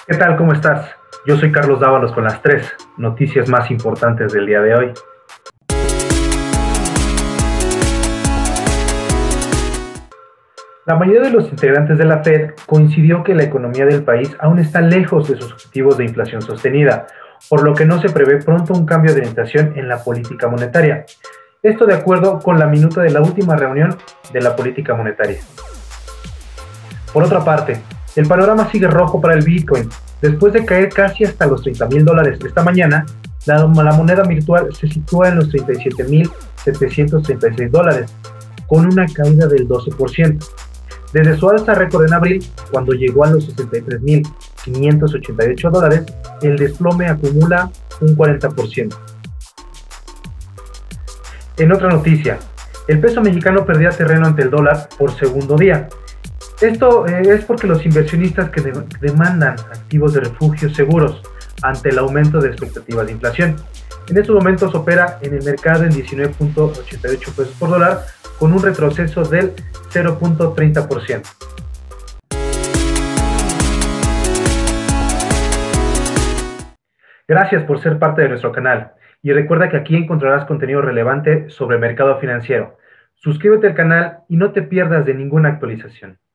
¿Qué tal? ¿Cómo estás? Yo soy Carlos Dávalos con las tres noticias más importantes del día de hoy. La mayoría de los integrantes de la Fed coincidió que la economía del país aún está lejos de sus objetivos de inflación sostenida, por lo que no se prevé pronto un cambio de orientación en la política monetaria. Esto de acuerdo con la minuta de la última reunión de la política monetaria. Por otra parte, el panorama sigue rojo para el Bitcoin. Después de caer casi hasta los $30,000 esta mañana, la moneda virtual se sitúa en los $37,736, con una caída del 12%. Desde su alza récord en abril, cuando llegó a los $63,588, el desplome acumula un 40%. En otra noticia, el peso mexicano perdía terreno ante el dólar por segundo día. Esto es porque los inversionistas que demandan activos de refugio seguros ante el aumento de expectativas de inflación. En estos momentos opera en el mercado en 19.88 pesos por dólar, con un retroceso del 0.30%. Gracias por ser parte de nuestro canal y recuerda que aquí encontrarás contenido relevante sobre el mercado financiero. Suscríbete al canal y no te pierdas de ninguna actualización.